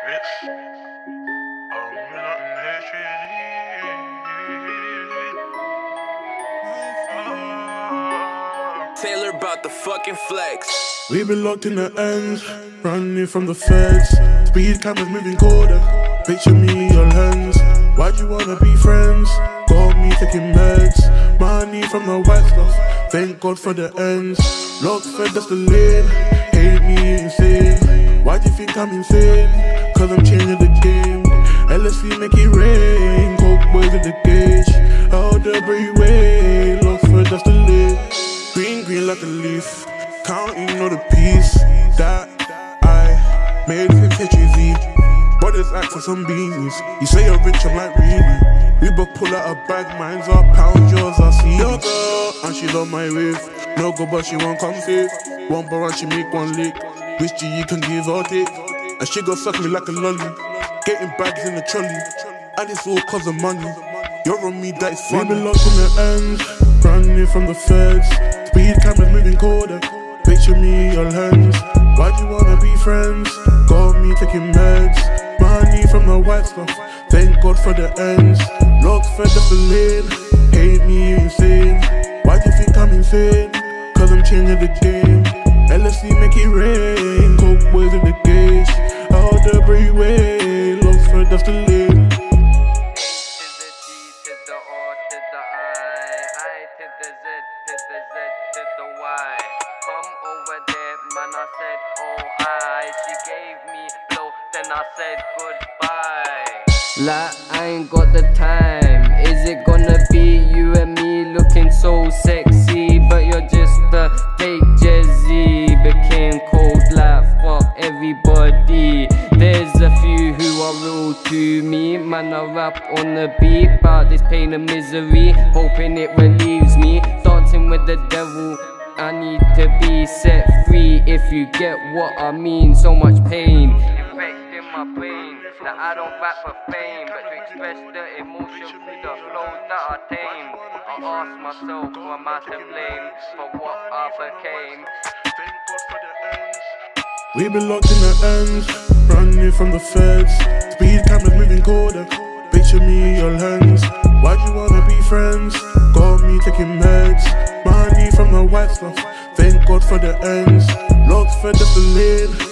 Taylor about the fucking flex. We been locked in the ends, running from the feds. Speed cameras moving colder, picture me your hands. Why'd you wanna be friends? Got me taking meds, money from the white stuff. Thank God for the ends. Locked fed, that's the lid. Hate me insane. Why do you think I'm insane? Cause I'm changing the game. LSC make it rain. Coke boys in the cage. Out the Brayway. Locked fed, that's the lid. Green like a leaf, counting all the peace that I made with HEZ. Brothers act for some beanies. You say you're rich, I'm like really. We both pull out a bag, mine's our pound, yours are see. Your girl, and she's on my wave. No go, but she won't come safe. One bar and she make one lick. Which G can give or take. And she gon' suck me like a lolly. Getting bags in the trolley, and it's all cause of money. You're on me, that is funny. We been locked in the ends, running from the feds. Speed cameras moving colder, picture me your hands. Why'd you wanna be friends? Got me taking meds, money from the white stuff. Thank God for the ends. Locked fed, that's the lid. Hate me insane. Why do you think I'm insane? Cause I'm changing the game. LSC make it rain. Coke boys in the cage. Out the Brayway. Locked fed, that's the lid. Come over there, man, I said, oh hi. She gave me blow, then I said goodbye. Like, I ain't got the time. Is it gonna be you and me looking so sexy? But you're just a fake Jay-Z. Became cold like fuck everybody. There's a few who are real to me. Man, I rap on the beat about this pain and misery, hoping it relieves me. Dancing with the devil, I need to be set free, if you get what I mean. So much pain infecting my brain, that I don't rap for fame, but to express the emotion through the flows that I tame. I ask myself, who am I to blame for what I became? We been locked in the ends, running from the feds. Speed cameras moving colder, picture me your hands. Why'd you wanna be friends? Got me taking meds, money from the white stuff. Thank God for the ends. Locked fed, that's the lid.